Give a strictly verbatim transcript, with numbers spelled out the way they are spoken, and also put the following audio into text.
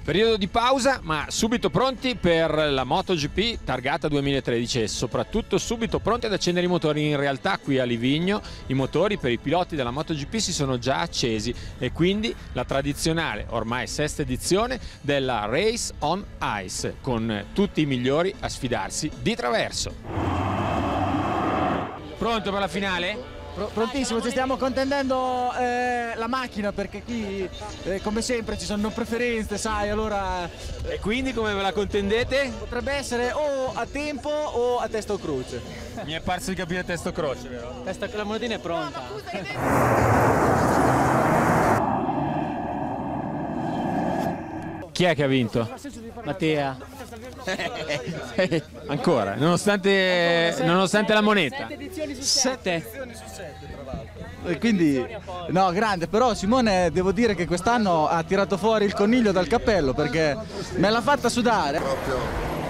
Periodo di pausa, ma subito pronti per la MotoGP targata duemilatredici e soprattutto subito pronti ad accendere i motori. In realtà qui a Livigno i motori per i piloti della MotoGP si sono già accesi e quindi la tradizionale, ormai sesta edizione della Race on Ice, con tutti i migliori a sfidarsi di traverso. Pronto per la finale? Prontissimo, ci stiamo contendendo eh, la macchina perché qui eh, come sempre ci sono preferenze, sai, allora... E quindi come ve la contendete? Potrebbe essere o a tempo o a testa o croce. Mi è parso di capire testa o croce, vero? Testa, la monetina è pronta. Chi è che ha vinto? Mattia. Ancora, nonostante, nonostante la moneta. Sette. E quindi, no, grande, però Simone devo dire che quest'anno ha tirato fuori il coniglio dal cappello perché me l'ha fatta sudare. Proprio